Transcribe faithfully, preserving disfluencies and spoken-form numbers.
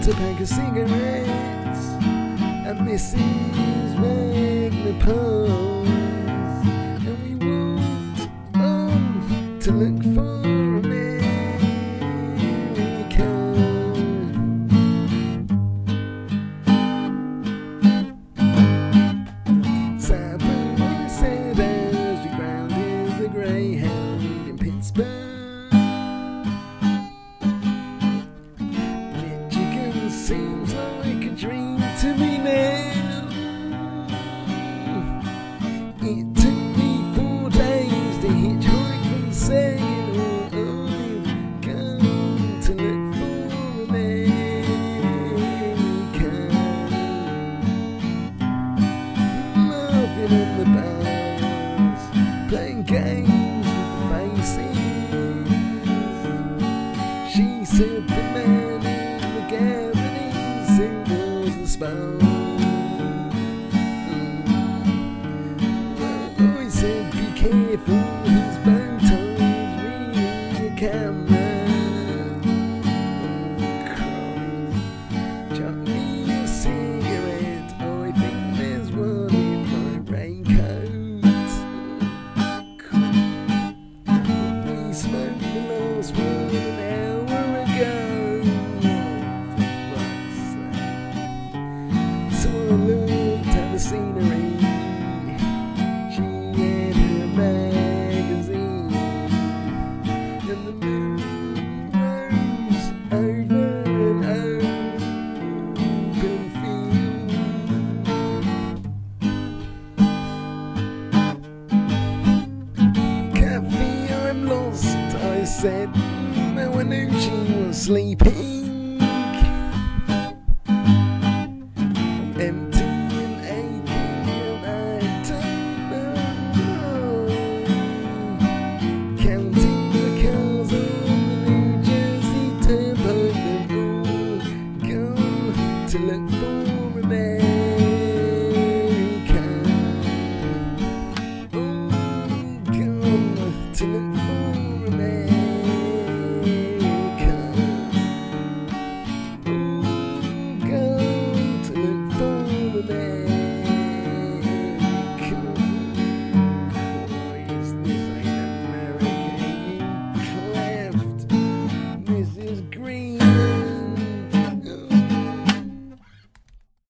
to pack of cigarettes at Missus Wagner Pose, and we walked on to look for America. Cyber said as we grounded the Greyhound in Pittsburgh, seems like a dream to me now. It took me four days to hitchhike from Saginaw. I've come to look for America. Laughing on the bars, playing games with the faces. She said the man in the gap who was the spouse. Well, boy said be careful, his bow ties really a camera. Oh, chuck me a cigarette, I think there's one in my raincoat. We smoked the last one an hour ago. So I looked at the scenery. She had her magazine, and the moon rose over an open field. Kathy, I'm lost, I said. Now I knew she was sleeping. Empty and aching, and I don't know. Counting the cars on the New Jersey Turnpike, they've all gone to look